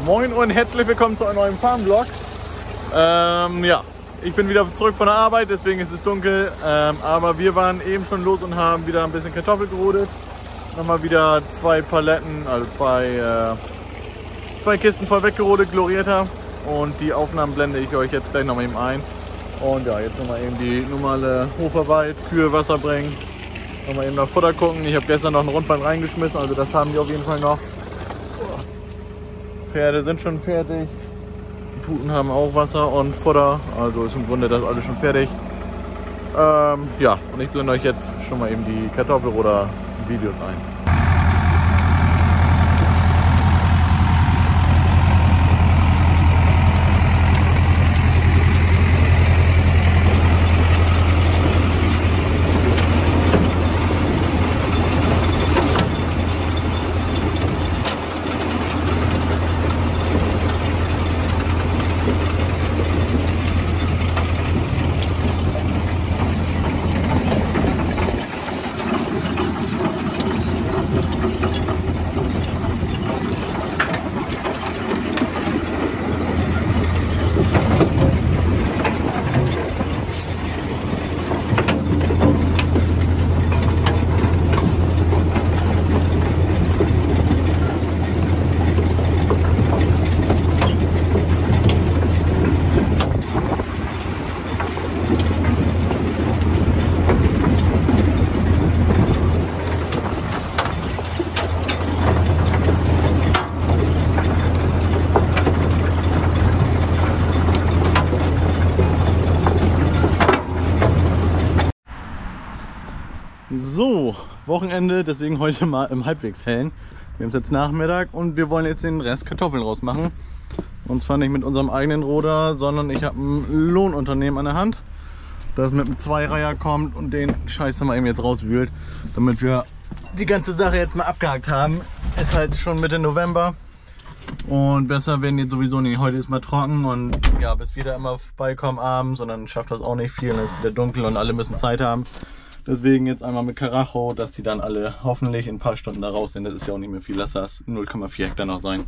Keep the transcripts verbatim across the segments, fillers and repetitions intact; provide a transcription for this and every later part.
Moin und herzlich willkommen zu einem neuen Farmvlog. Ähm, ja, ich bin wieder zurück von der Arbeit, deswegen ist es dunkel. Ähm, aber wir waren eben schon los und haben wieder ein bisschen Kartoffel gerodet. Nochmal wieder zwei Paletten, also zwei, äh, zwei Kisten voll weggerodet, Glorietta. Und die Aufnahmen blende ich euch jetzt gleich nochmal eben ein. Und ja, jetzt nochmal eben die normale Hoferarbeit, Kühe Wasser bringen. Nochmal eben nach Futter gucken. Ich habe gestern noch ein Rundband reingeschmissen, also das haben die auf jeden Fall noch. Pferde sind schon fertig. Die Puten haben auch Wasser und Futter, also ist im Grunde das alles schon fertig. Ähm, ja, und ich blende euch jetzt schon mal eben die Kartoffel- oder Videos ein. So, Wochenende, deswegen heute mal im halbwegs hellen. Wir haben es jetzt Nachmittag und wir wollen jetzt den Rest Kartoffeln rausmachen. Und zwar nicht mit unserem eigenen Roder, sondern ich habe ein Lohnunternehmen an der Hand, das mit einem Zweireiher kommt und den Scheiß dann mal eben jetzt rauswühlt, damit wir die ganze Sache jetzt mal abgehakt haben. Ist halt schon Mitte November und besser werden jetzt sowieso nicht. Heute ist mal trocken und ja, bis wir da immer vorbeikommen abends und dann schafft das auch nicht viel und es ist wieder dunkel und alle müssen Zeit haben. Deswegen jetzt einmal mit Karacho, dass die dann alle hoffentlich in ein paar Stunden da raus sind. Das ist ja auch nicht mehr viel, lass das null Komma vier Hektar noch sein.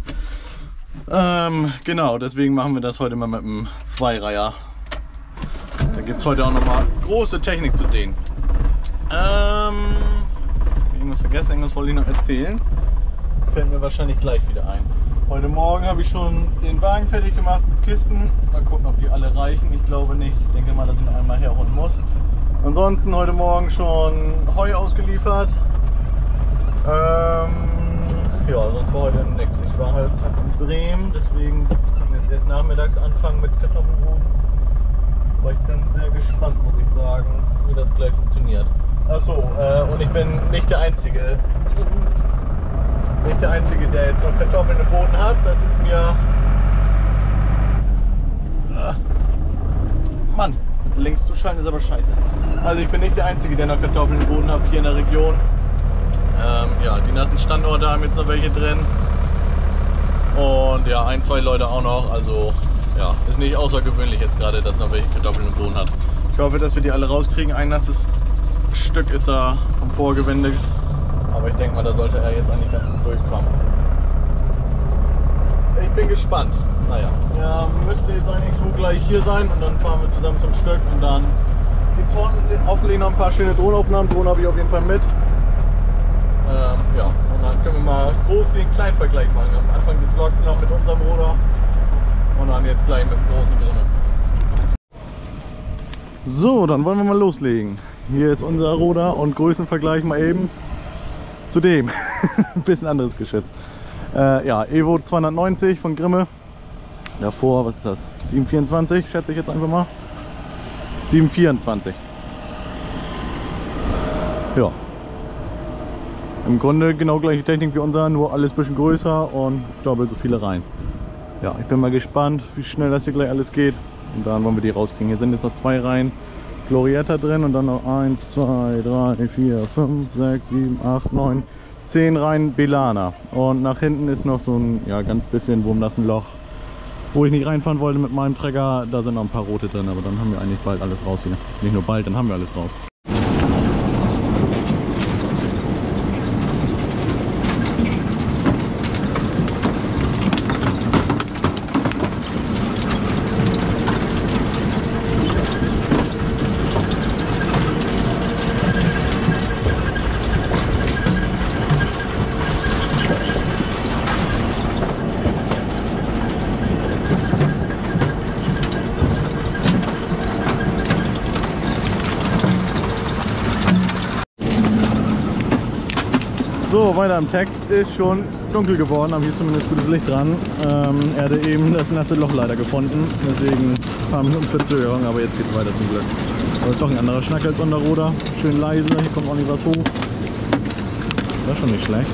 Ähm, genau, deswegen machen wir das heute mal mit einem Zweireiher. Da gibt es heute auch nochmal große Technik zu sehen. Ähm, irgendwas vergessen, irgendwas wollte ich noch erzählen. Fällt mir wahrscheinlich gleich wieder ein. Heute Morgen habe ich schon den Wagen fertig gemacht mit Kisten. Mal gucken, ob die alle reichen. Ich glaube nicht. Ich denke mal, dass ich noch einmal herholen muss. Ansonsten heute Morgen schon Heu ausgeliefert. Ähm, ja, sonst war heute nichts. Ich war halt in Bremen, deswegen kann ich jetzt erst nachmittags anfangen mit Kartoffelroden. Aber ich bin sehr gespannt, muss ich sagen, wie das gleich funktioniert. Achso, äh, und ich bin nicht der Einzige, nicht der Einzige, der jetzt noch Kartoffeln im Boden hat. Das ist mir... Ah. Mann! Links zu schalten ist aber scheiße. Also ich bin nicht der Einzige, der noch Kartoffeln im Boden hat hier in der Region. Ähm, ja, die nassen Standorte haben jetzt noch welche drin. Und ja, ein, zwei Leute auch noch. Also ja, ist nicht außergewöhnlich jetzt gerade, dass noch welche Kartoffeln im Boden hat. Ich hoffe, dass wir die alle rauskriegen. Ein nasses Stück ist er vom Vorgewinde. Aber ich denke mal, da sollte er jetzt eigentlich ganz gut durchkommen. Ich bin gespannt. Naja, ja, müsste jetzt eigentlich so gleich hier sein und dann fahren wir zusammen zum Stück und dann gibt es hoffentlich noch ein paar schöne Drohnenaufnahmen. Drohnen habe ich auf jeden Fall mit. Ähm, ja, und dann können wir mal groß gegen klein Vergleich machen. Am Anfang des Vlogs noch mit unserem Roder und dann jetzt gleich mit dem großen drinnen. So, dann wollen wir mal loslegen. Hier ist unser Roder und Größenvergleich mal eben zu dem. Ein bisschen anderes Geschütz. Äh, ja, Evo zweihundertneunzig von Grimme. Davor, was ist das? sieben vierundzwanzig, schätze ich jetzt einfach mal. sieben vierundzwanzig. Ja. Im Grunde genau gleiche Technik wie unser, nur alles ein bisschen größer und doppelt so viele rein. Ja, ich bin mal gespannt, wie schnell das hier gleich alles geht. Und dann wollen wir die rauskriegen. Hier sind jetzt noch zwei Reihen Glorietta drin und dann noch eins, zwei, drei, vier, fünf, sechs, sieben, acht, neun, zehn Reihen Belana. Und nach hinten ist noch so ein ja, ganz bisschen wurmnassen Loch, wo ich nicht reinfahren wollte mit meinem Trecker. Da sind noch ein paar rote drin, aber dann haben wir eigentlich bald alles raus hier. Nicht nur bald, dann haben wir alles raus. So, weiter im Text. Ist schon dunkel geworden, aber hier ist zumindest gutes Licht dran. Ähm, er hatte eben das nasse Loch leider gefunden, deswegen ein paar Minuten Verzögerung, aber jetzt geht's weiter zum Glück. Aber ist doch ein anderer Schnack als Unterroder. Schön leise, hier kommt auch nicht was hoch. Das ist schon nicht schlecht.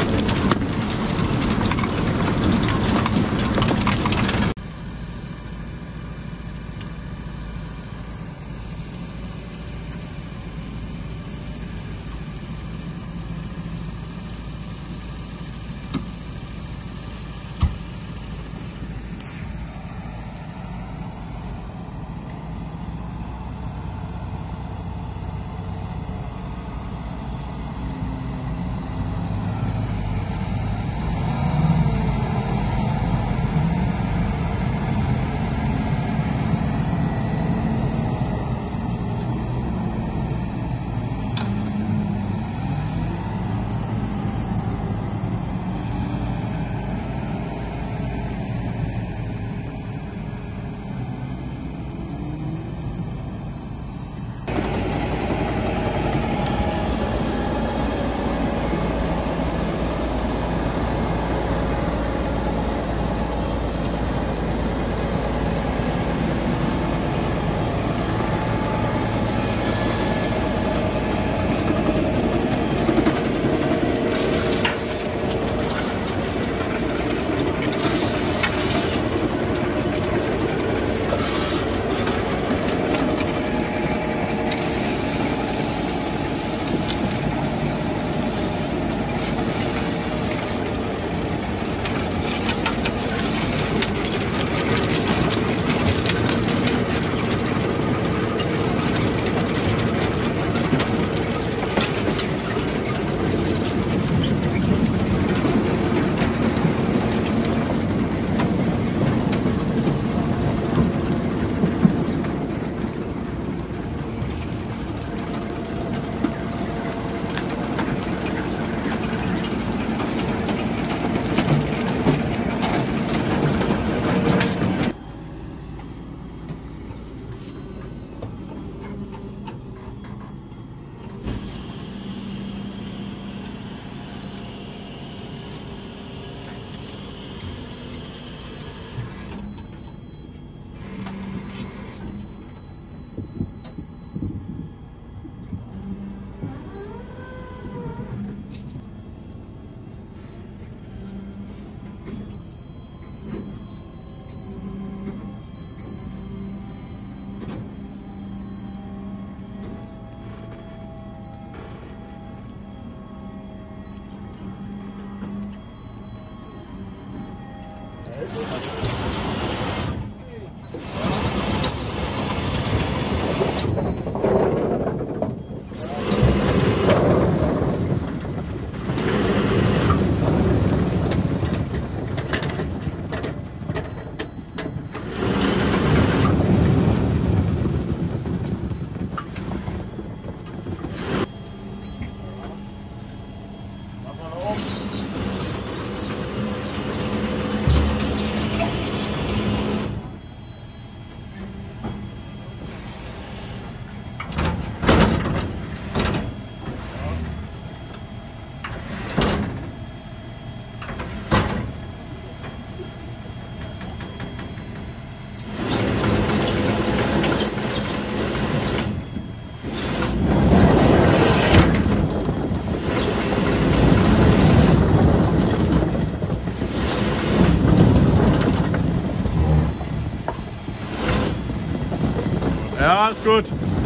Ja, ist gut.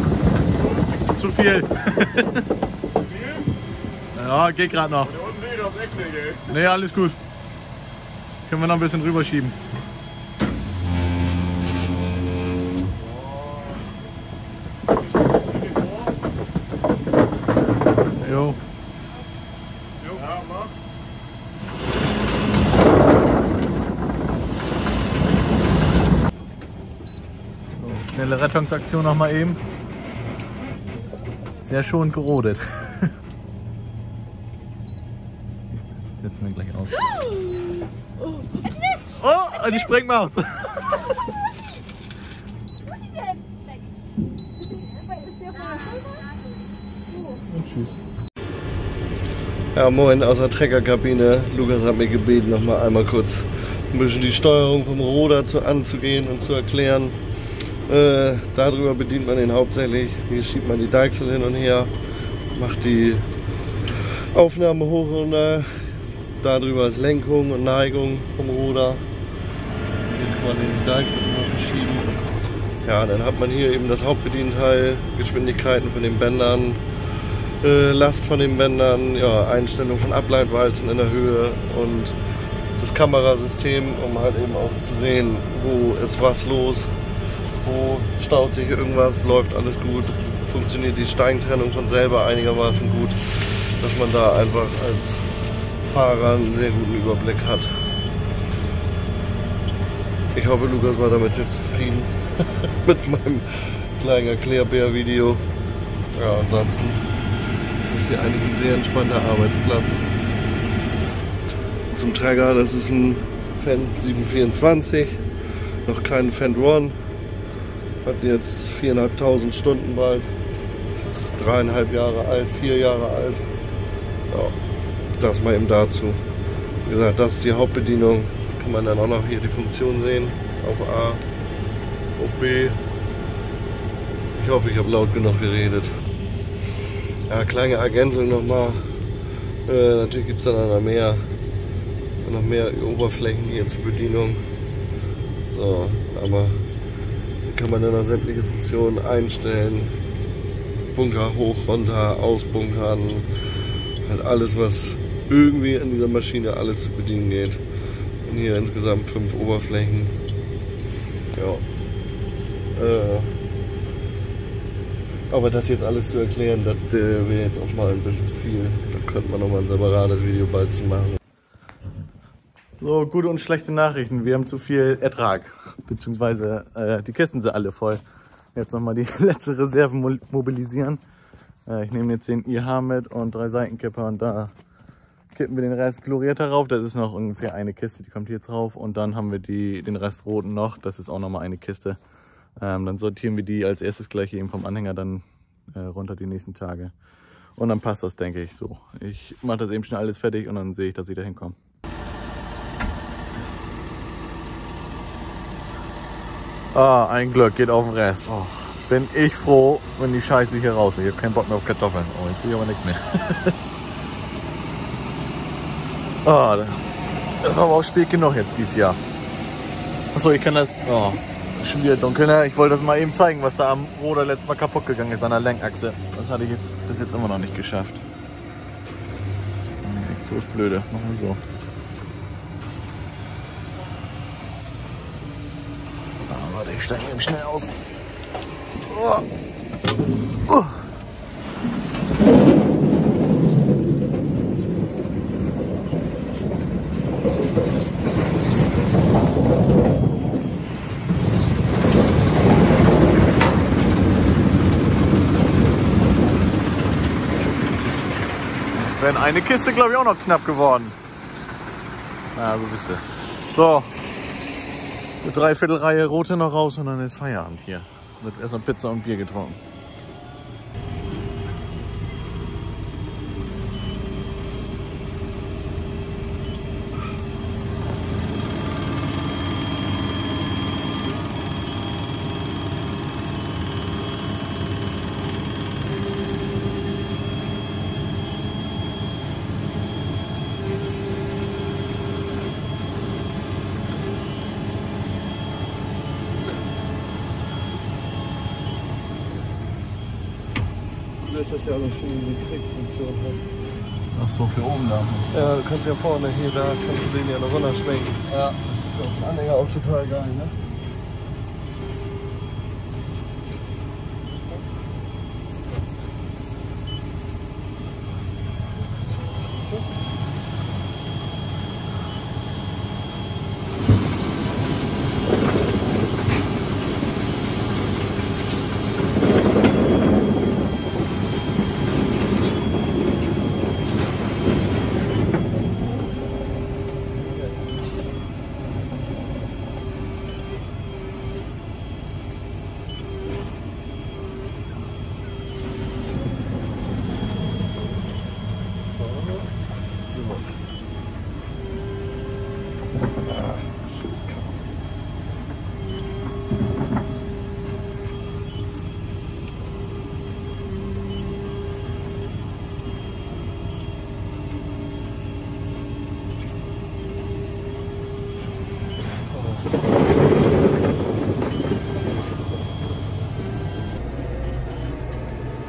Zu viel. Zu viel? Ja, geht gerade noch. Da unten sehe ich das Eck nicht, ey. Ne, alles gut. Können wir noch ein bisschen rüberschieben. Jo. Ja, mach. So, schnelle Rettungsaktion noch mal eben. Sehr schonend gerodet. Ich setze mir gleich aus. Oh, es ist! Oh, die Sprengmaus! Wo ist sie denn? Weg. Ist sie auf meiner Schulter? So. Und tschüss. Ja, moin aus der Treckerkabine. Lukas hat mich gebeten, noch mal einmal kurz ein bisschen die Steuerung vom Roder zu, anzugehen und zu erklären. Äh, darüber bedient man ihn hauptsächlich. Hier schiebt man die Deichsel hin und her, macht die Aufnahme hoch und runter. Darüber ist Lenkung und Neigung vom Roder. Hier kann man den Deichsel immer verschieben. Ja, dann hat man hier eben das Hauptbedienteil, Geschwindigkeiten von den Bändern, Last von den Bändern, ja, Einstellung von Ableitwalzen in der Höhe und das Kamerasystem, um halt eben auch zu sehen, wo ist was los, wo staut sich irgendwas, läuft alles gut, funktioniert die Steigentrennung von selber einigermaßen gut, dass man da einfach als Fahrer einen sehr guten Überblick hat. Ich hoffe, Lukas war damit jetzt zufrieden mit meinem kleinen Erklärbär-Video. Ja, ansonsten ist das hier eigentlich ein sehr entspannter Arbeitsplatz. Zum Träger, das ist ein Fendt sieben vierundzwanzig, noch kein Fendt One, hat jetzt viertausendfünfhundert Stunden bald, ist jetzt dreieinhalb Jahre alt, vier Jahre alt. Ja, das mal eben dazu. Wie gesagt, das ist die Hauptbedienung, kann man dann auch noch hier die Funktion sehen, auf A, auf B. Ich hoffe, ich habe laut genug geredet. Ja, kleine Ergänzung nochmal. Äh, natürlich gibt es dann noch mehr, noch mehr Oberflächen hier zur Bedienung. So, aber hier kann man dann noch sämtliche Funktionen einstellen. Bunker hoch, runter, ausbunkern. Halt alles, was irgendwie in dieser Maschine alles zu bedienen geht. Und hier insgesamt fünf Oberflächen. Ja. Äh, Aber das jetzt alles zu erklären, das äh, wäre jetzt auch mal ein bisschen zu viel. Da könnte man noch mal ein separates Video bald zu machen. So, gute und schlechte Nachrichten. Wir haben zu viel Ertrag, beziehungsweise äh, die Kisten sind alle voll. Jetzt nochmal die letzte Reserve mobilisieren. Äh, ich nehme jetzt den I H mit und drei Seitenkipper und da kippen wir den Rest chlorierter rauf. Das ist noch ungefähr eine Kiste, die kommt hier drauf. Und dann haben wir die, den Rest roten noch, das ist auch nochmal eine Kiste. Ähm, dann sortieren wir die als erstes gleich eben vom Anhänger dann äh, runter die nächsten Tage. Und dann passt das, denke ich, so. Ich mache das eben schnell alles fertig und dann sehe ich, dass ich da hinkomme. Ah, ein Glück, geht auf den Rest. Oh, bin ich froh, wenn die Scheiße hier raus ist. Ich habe keinen Bock mehr auf Kartoffeln. Oh, jetzt sehe ich aber nichts mehr. Ah, das war aber auch spät genug jetzt dieses Jahr. Achso, ich kann das... Oh. Schon wieder dunkel, ne? Ich wollte das mal eben zeigen, was da am Roder letztes Mal kaputt gegangen ist an der Lenkachse. Das hatte ich jetzt bis jetzt immer noch nicht geschafft. So ist blöde. Machen wir so. Ah, warte, ich steige eben schnell aus. Oh. Oh. Wäre eine Kiste, glaube ich, auch noch knapp geworden. Na, so wisst ihr. So, eine Dreiviertelreihe rote noch raus und dann ist Feierabend hier. Wird erstmal Pizza und Bier getrunken. Ist das ja auch noch schön, wie die Kriegfunktion hat. Ach so, für oben da. Ja, du kannst ja vorne hier, da kannst du den ja noch runterschwenken. Ja. Das ist Anhänger auch total geil, ne?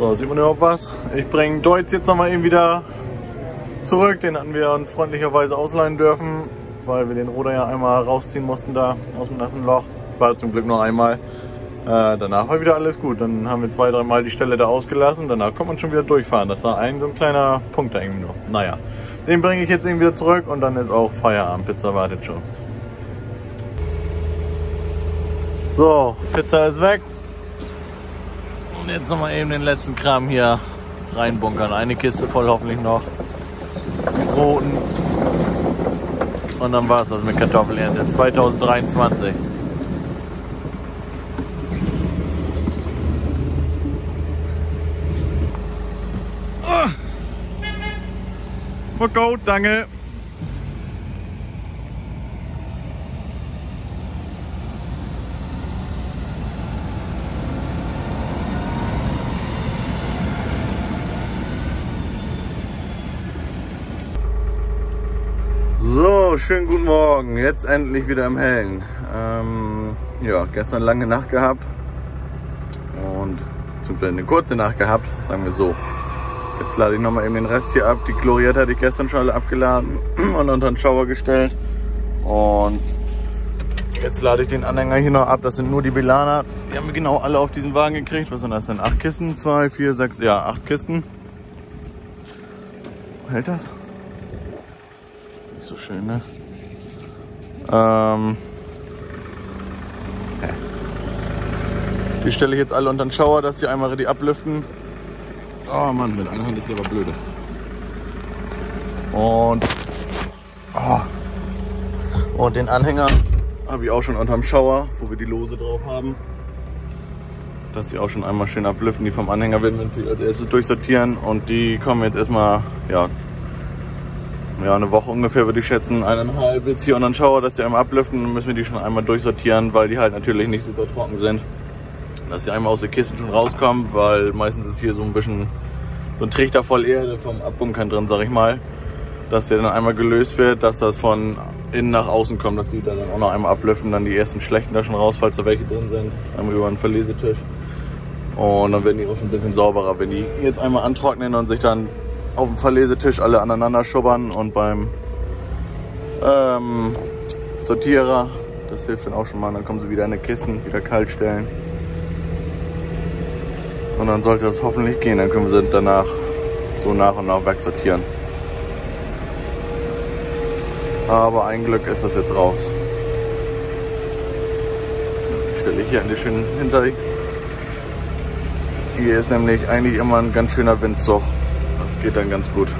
So, sieht man überhaupt was? Ich bringe Deutz jetzt nochmal eben wieder zurück. Den hatten wir uns freundlicherweise ausleihen dürfen, weil wir den Ruder ja einmal rausziehen mussten da aus dem nassen Loch. War zum Glück nur einmal. Äh, danach war wieder alles gut. Dann haben wir zwei, dreimal die Stelle da ausgelassen. Danach konnte man schon wieder durchfahren. Das war ein so ein kleiner Punkt da irgendwie nur. Naja, den bringe ich jetzt eben wieder zurück und dann ist auch Feierabend. Pizza wartet schon. So, Pizza ist weg. Und jetzt nochmal eben den letzten Kram hier reinbunkern. Eine Kiste voll hoffentlich noch. Die roten. Und dann war es das mit Kartoffelernte zweitausenddreiundzwanzig. Oh. Verkauft, danke. So, schönen guten Morgen. Jetzt endlich wieder im Hellen. Ähm, ja, gestern lange Nacht gehabt und beziehungsweise eine kurze Nacht gehabt, sagen wir so. Jetzt lade ich nochmal eben den Rest hier ab. Die Chlorierte hatte ich gestern schon alle abgeladen und unter den Schauer gestellt. Und jetzt lade ich den Anhänger hier noch ab. Das sind nur die Belaner. Die haben wir genau alle auf diesen Wagen gekriegt. Was sind das denn? Acht Kisten? Zwei, vier, sechs, ja, acht Kisten. Hält das? Nicht so schön, ne? Ähm, die stelle ich jetzt alle unter den Schauer, dass sie einmal die ablüften. Oh Mann, mit einer Hand ist hier aber blöde. Und, oh, und den Anhänger habe ich auch schon unterm Schauer, wo wir die Lose drauf haben. Dass sie auch schon einmal schön ablüften. Die vom Anhänger werden wir als erstes durchsortieren und die kommen jetzt erstmal, ja, ja, eine Woche ungefähr würde ich schätzen, eineinhalb jetzt hier unter den Schauer, dass die einmal ablüften. Dann müssen wir die schon einmal durchsortieren, weil die halt natürlich nicht super trocken sind. Dass sie einmal aus den Kisten schon rauskommen, weil meistens ist hier so ein bisschen so ein Trichter voll Erde vom Abbunkern drin, sag ich mal. Dass der dann einmal gelöst wird, dass das von innen nach außen kommt, dass die da dann auch noch einmal ablüften, dann die ersten schlechten da schon raus, falls da welche drin sind. Einmal über einen Verlesetisch. Und dann werden die auch schon ein bisschen sauberer, wenn die jetzt einmal antrocknen und sich dann auf dem Verlesetisch alle aneinander schubbern und beim ähm, Sortierer, das hilft dann auch schon mal, dann kommen sie wieder in die Kisten, wieder kalt stellen. Und dann sollte das hoffentlich gehen, dann können wir sie danach so nach und nach wegsortieren. Aber ein Glück ist das jetzt raus. Die stelle ich hier eine schön hinter. Hier ist nämlich eigentlich immer ein ganz schöner Windzug. Das geht dann ganz gut.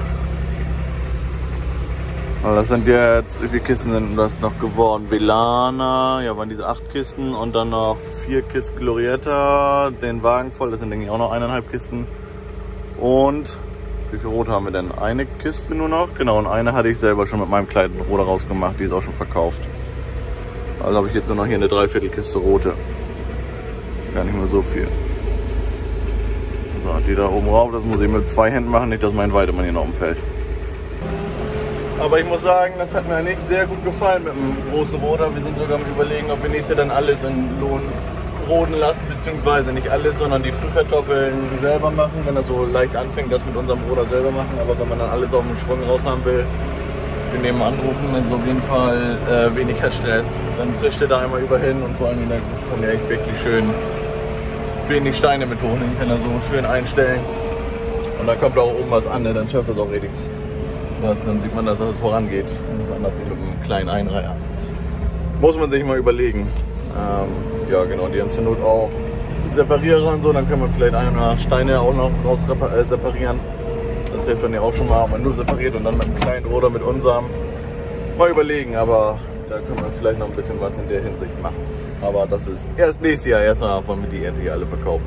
Und das sind jetzt, wie viele Kisten sind das noch geworden? Belana, ja, waren diese acht Kisten und dann noch vier Kisten Glorietta, den Wagen voll, das sind denke ich auch noch eineinhalb Kisten. Und wie viel Rot haben wir denn? Eine Kiste nur noch? Genau, und eine hatte ich selber schon mit meinem kleinen Ruder rausgemacht, die ist auch schon verkauft. Also habe ich jetzt nur noch hier eine Dreiviertelkiste rote. Gar nicht mehr so viel. So, die da oben rauf, das muss ich mit zwei Händen machen, nicht dass mein Weidemann hier noch umfällt. Aber ich muss sagen, das hat mir nicht sehr gut gefallen mit dem großen Roder. Wir sind sogar am Überlegen, ob wir nächstes Jahr dann alles in Lohn roden lassen, beziehungsweise nicht alles, sondern die Frühkartoffeln selber machen, wenn das so leicht anfängt, das mit unserem Roder selber machen. Aber wenn man dann alles auf dem Schwung raus haben will, wir nehmen anrufen, ist auf jeden Fall äh, weniger Stress. Dann zischt ihr da einmal über hin und vor allem dann kann der echt wirklich schön wenig Steine mit hochnehmen, kann er so schön einstellen. Und dann kommt auch oben was an, ne? Dann schafft das auch richtig. Das, dann sieht man, dass das vorangeht. Anders wie mit einem kleinen Einreiher. Muss man sich mal überlegen. Ähm, ja genau, die haben zur Not auch Separierer und so, dann können wir vielleicht ein oder Steine auch noch raus äh, separieren. Das hilft dann ja auch schon mal, ob man nur separiert und dann mit einem kleinen oder mit unserem. Mal überlegen, aber da können wir vielleicht noch ein bisschen was in der Hinsicht machen. Aber das ist erst nächstes Jahr, erstmal wollen wir die endlich alle verkaufen.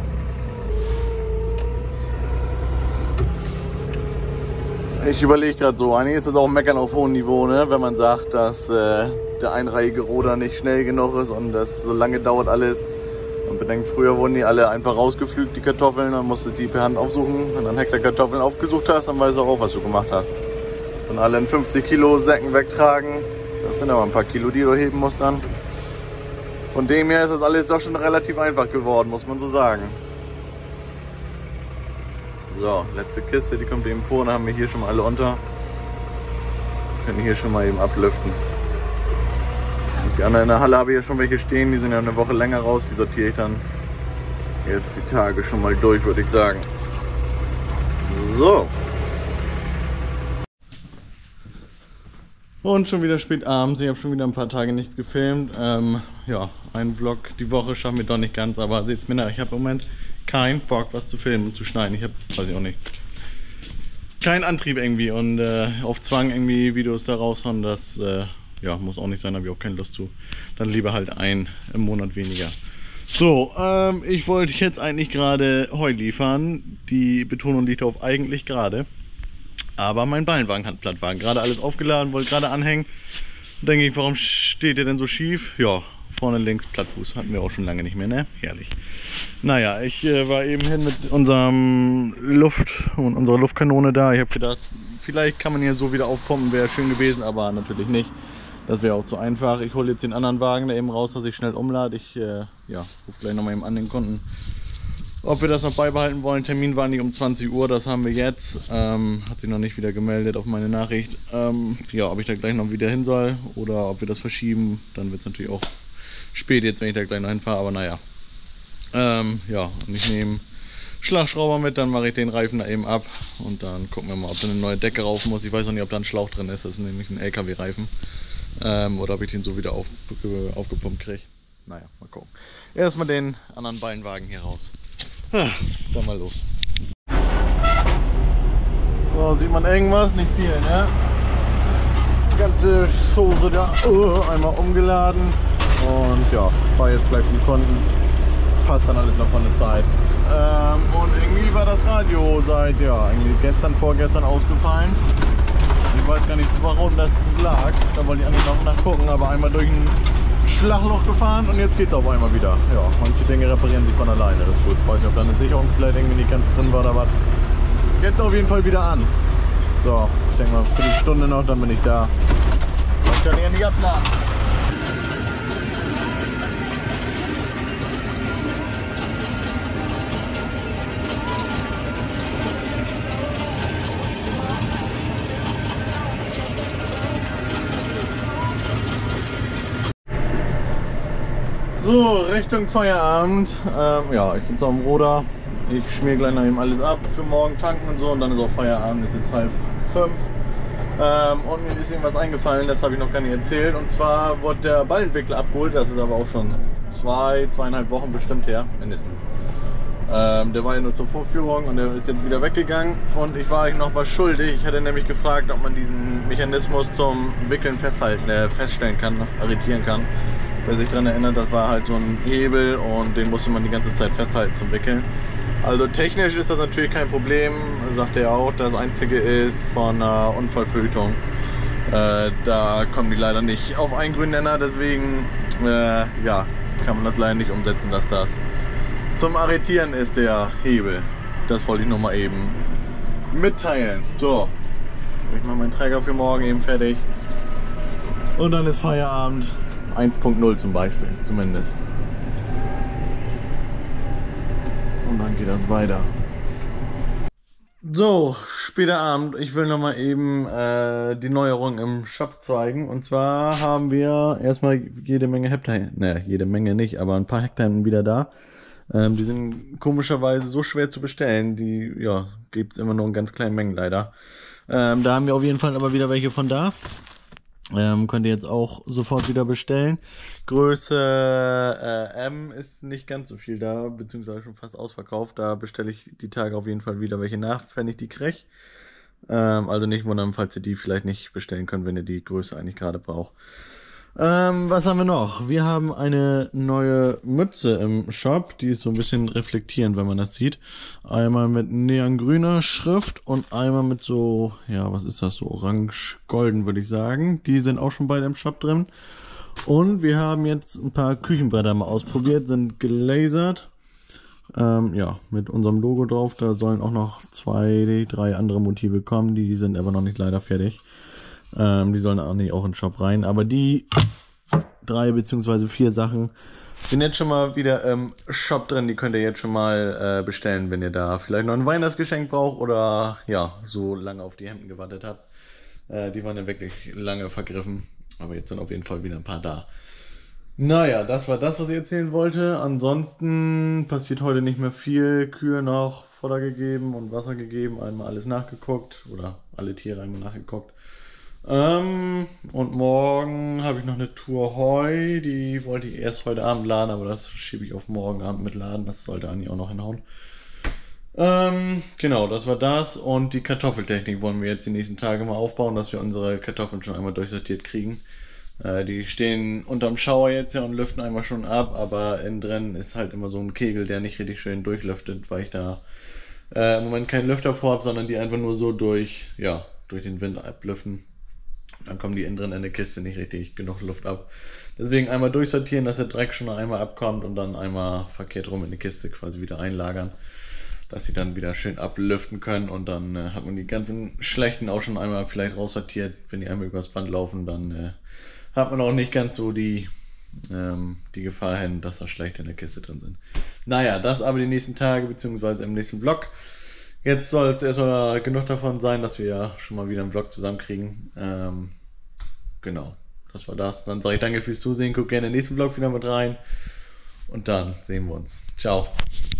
Ich überlege gerade so, eigentlich ist das auch ein Meckern auf hohem Niveau, ne? Wenn man sagt, dass äh, der einreihige Roder nicht schnell genug ist und das so lange dauert alles. Man bedenkt, früher wurden die alle einfach rausgepflügt, die Kartoffeln, dann musst du die per Hand aufsuchen. Wenn du einen Hektar Kartoffeln aufgesucht hast, dann weißt du auch, was du gemacht hast. Und alle in fünfzig Kilo Säcken wegtragen, das sind aber ein paar Kilo, die du heben musst dann. Von dem her ist das alles doch schon relativ einfach geworden, muss man so sagen. So, letzte Kiste, die kommt eben vor, dann haben wir hier schon mal alle unter. Können hier schon mal eben ablüften. Und die anderen in der Halle habe ich ja schon welche stehen, die sind ja eine Woche länger raus, die sortiere ich dann jetzt die Tage schon mal durch, würde ich sagen. So. Und schon wieder spät abends, ich habe schon wieder ein paar Tage nichts gefilmt. Ähm, ja, ein Vlog die Woche schaffen wir doch nicht ganz, aber seht's mir nach, ich habe im Moment keinen Bock, was zu filmen und zu schneiden. Ich habe, weiß ich auch nicht, keinen Antrieb irgendwie und äh, auf Zwang irgendwie Videos da raushauen, das äh, ja, muss auch nicht sein, habe ich auch keine Lust zu. Dann lieber halt ein im Monat weniger. So, ähm, ich wollte jetzt eigentlich gerade Heu liefern. Die Betonung liegt auf eigentlich gerade. Aber mein Ballenwagen hat Plattwagen. Gerade alles aufgeladen, wollte gerade anhängen. Denke ich, warum steht der denn so schief? Ja, vorne links Plattfuß. Hatten wir auch schon lange nicht mehr, ne? Herrlich. Naja, ich äh, war eben hin mit unserem Luft und unserer Luftkanone da. Ich habe gedacht, vielleicht kann man hier so wieder aufpumpen, wäre schön gewesen, aber natürlich nicht. Das wäre auch zu einfach. Ich hole jetzt den anderen Wagen da eben raus, dass ich schnell umlade. Ich äh, ja, rufe gleich nochmal eben an den Kunden, ob wir das noch beibehalten wollen. Termin war nicht um zwanzig Uhr, das haben wir jetzt. Ähm, hat sich noch nicht wieder gemeldet auf meine Nachricht. Ähm, ja, ob ich da gleich noch wieder hin soll oder ob wir das verschieben. Dann wird es natürlich auch spät jetzt, wenn ich da gleich noch hinfahre, aber naja. Ähm, ja, und ich nehme Schlagschrauber mit, dann mache ich den Reifen da eben ab und dann gucken wir mal, ob da eine neue Decke rauf muss. Ich weiß noch nicht, ob da ein Schlauch drin ist, das ist nämlich ein L K W-Reifen. Ähm, oder ob ich den so wieder auf, aufgepumpt kriege. Naja, mal gucken. Erstmal den anderen Ballenwagen hier raus. Ah, dann mal los. So, sieht man irgendwas? Nicht viel, ne? Die ganze Chose da uh, einmal umgeladen und ja, fahre jetzt gleich zum Kunden. Passt dann alles noch von der Zeit. Ähm, und irgendwie war das Radio seit, ja, irgendwie gestern, vorgestern ausgefallen. Ich weiß gar nicht, warum das lag. Da wollte ich eigentlich noch nachgucken, aber einmal durch ein Schlagloch gefahren und jetzt geht es auf einmal wieder. Ja, manche Dinge reparieren sich von alleine, das ist gut. Ich weiß nicht, ob da eine Sicherung vielleicht irgendwie nicht ganz drin war oder was. Jetzt auf jeden Fall wieder an. So, ich denke mal für die Stunde noch, dann bin ich da. Das kann ich ja nicht abladen. So, Richtung Feierabend. Ähm, ja, ich sitze auf dem Roder. Ich schmier gleich noch eben alles ab für morgen tanken und so und dann ist auch Feierabend. Ist jetzt halb fünf. Ähm, und mir ist irgendwas eingefallen, das habe ich noch gar nicht erzählt. Und zwar wurde der Ballentwickler abgeholt. Das ist aber auch schon zwei, zweieinhalb Wochen bestimmt her, mindestens. Ähm, der war ja nur zur Vorführung und der ist jetzt wieder weggegangen. Und ich war euch noch was schuldig. Ich hatte nämlich gefragt, ob man diesen Mechanismus zum Wickeln festhalten, äh, feststellen kann, arretieren kann. Wer sich daran erinnert, das war halt so ein Hebel und den musste man die ganze Zeit festhalten zum Wickeln. Also technisch ist das natürlich kein Problem, sagt er auch. Das einzige ist von einer Unfallverhütung. Äh, da kommen die leider nicht auf einen grünen Nenner, deswegen äh, ja, kann man das leider nicht umsetzen, dass das zum Arretieren ist, der Hebel. Das wollte ich noch mal eben mitteilen. So, ich mache meinen Träger für morgen eben fertig und dann ist Feierabend. eins Punkt null zum Beispiel, zumindest. Und dann geht das weiter. So, später Abend. Ich will noch mal eben äh, die Neuerung im Shop zeigen. Und zwar haben wir erstmal jede Menge Heptahemden. Ne, jede Menge nicht, aber ein paar Heptahemden wieder da. Ähm, die sind komischerweise so schwer zu bestellen. Die, ja, gibt es immer nur in ganz kleinen Mengen leider. Ähm, da haben wir auf jeden Fall aber wieder welche von da. Ähm, könnt ihr jetzt auch sofort wieder bestellen. Größe äh, M ist nicht ganz so viel da, beziehungsweise schon fast ausverkauft. Da bestelle ich die Tage auf jeden Fall wieder welche nach, wenn ich die kriege. Ähm, also nicht wundern, falls ihr die vielleicht nicht bestellen könnt, wenn ihr die Größe eigentlich gerade braucht. Ähm, was haben wir noch? Wir haben eine neue Mütze im Shop, die ist so ein bisschen reflektierend, wenn man das sieht. Einmal mit neongrüner Schrift und einmal mit so, ja, was ist das, so orange-golden würde ich sagen. Die sind auch schon beide im Shop drin. Und wir haben jetzt ein paar Küchenbretter mal ausprobiert, sind gelasert. Ähm, ja, mit unserem Logo drauf. Da sollen auch noch zwei, drei andere Motive kommen, die sind aber noch nicht leider fertig. Ähm, die sollen auch nicht auch in den Shop rein, aber die drei beziehungsweise vier Sachen sind jetzt schon mal wieder im Shop drin. Die könnt ihr jetzt schon mal äh, bestellen, wenn ihr da vielleicht noch ein Weihnachtsgeschenk braucht oder ja, so lange auf die Hemden gewartet habt. Äh, die waren ja wirklich lange vergriffen, aber jetzt sind auf jeden Fall wieder ein paar da. Naja, das war das, was ich erzählen wollte. Ansonsten passiert heute nicht mehr viel. Kühe noch Futter gegeben und Wasser gegeben. Einmal alles nachgeguckt oder alle Tiere einmal nachgeguckt. Ähm, und morgen habe ich noch eine Tour Heu. Die wollte ich erst heute Abend laden, aber das schiebe ich auf morgen Abend mit laden. Das sollte eigentlich auch noch hinhauen. Ähm, genau, das war das. Und die Kartoffeltechnik wollen wir jetzt die nächsten Tage mal aufbauen, dass wir unsere Kartoffeln schon einmal durchsortiert kriegen. Die stehen unterm Schauer jetzt ja und lüften einmal schon ab, aber innen drin ist halt immer so ein Kegel, der nicht richtig schön durchlüftet, weil ich da äh, im Moment keinen Lüfter vor habe, sondern die einfach nur so durch, ja, durch den Wind ablüften. Dann kommen die innen drin in der Kiste nicht richtig genug Luft ab. Deswegen einmal durchsortieren, dass der Dreck schon einmal abkommt und dann einmal verkehrt rum in die Kiste quasi wieder einlagern, dass sie dann wieder schön ablüften können und dann äh, hat man die ganzen schlechten auch schon einmal vielleicht raussortiert. Wenn die einmal übers Band laufen, dann äh, hat man auch nicht ganz so die, ähm, die Gefahr hin, dass da schlecht in der Kiste drin sind. Naja, das aber die nächsten Tage, beziehungsweise im nächsten Vlog. Jetzt soll es erstmal genug davon sein, dass wir ja schon mal wieder einen Vlog zusammenkriegen. Ähm, genau, das war das. Dann sage ich danke fürs Zusehen, guckt gerne in den nächsten Vlog wieder mit rein und dann sehen wir uns. Ciao.